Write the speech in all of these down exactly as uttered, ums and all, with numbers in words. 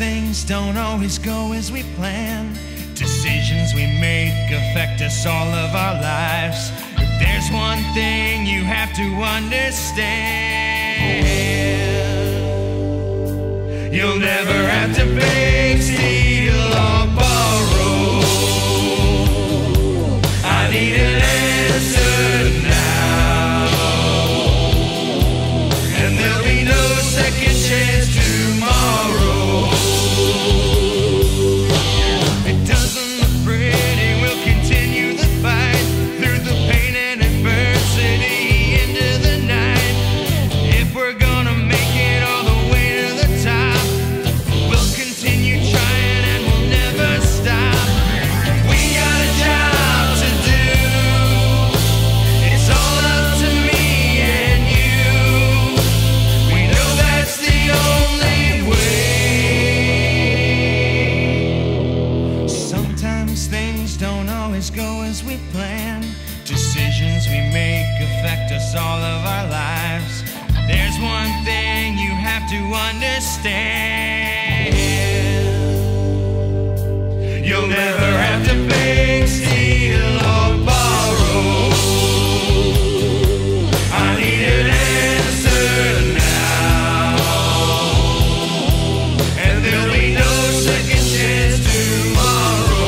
things don't always go as we plan. Decisions we make affect us all of our lives. But there's one thing you have to understand: you'll never have to beg, steal, or borrow. I need an answer now, and there'll be no second chance tomorrow. It doesn't look pretty, we'll continue the fight through the pain and adversity into the night. If we're gonna make it all the way to the top, we'll continue trying and we'll never stop. We got a job to do, it's all up to me and you. We know that's the only way. Sometimes things don't always go as we plan. Decisions we make affect us all of our lives. There's one thing you have to understand: you'll never have to beg, steal, or borrow. I need an answer now, and there'll be no second chance tomorrow.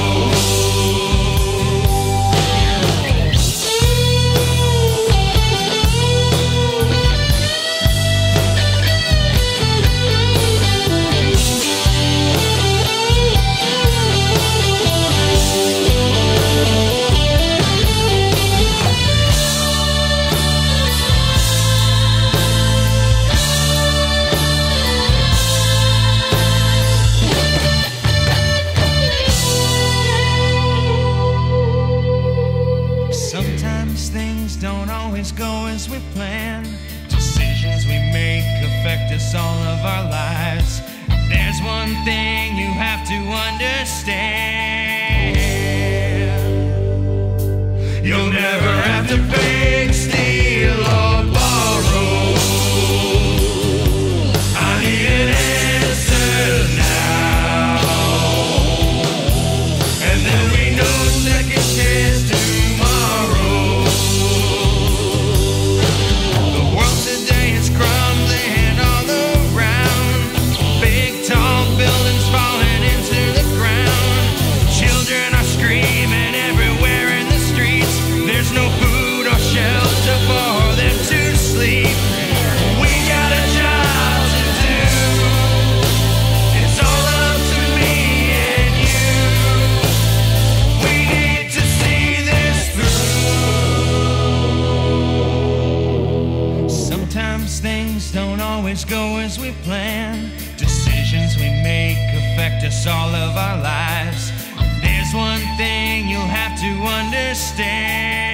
Sometimes things don't always go as we plan. Decisions we make affect us all of our lives. There's one thing you have to understand: you'll never have to beg, steal, or borrow. I need an answer now, and there'll be no second chance tomorrow. The world today is crumbling all around. Big tall buildings falling into the ground. Children are screaming everywhere in the streets. There's no food or shelter for them to sleep. We got a job to do, it's all up to me and you. We need to see this through. Sometimes things don't always go as we plan. Decisions we make affect us all of our lives. There's one thing you'll have to understand: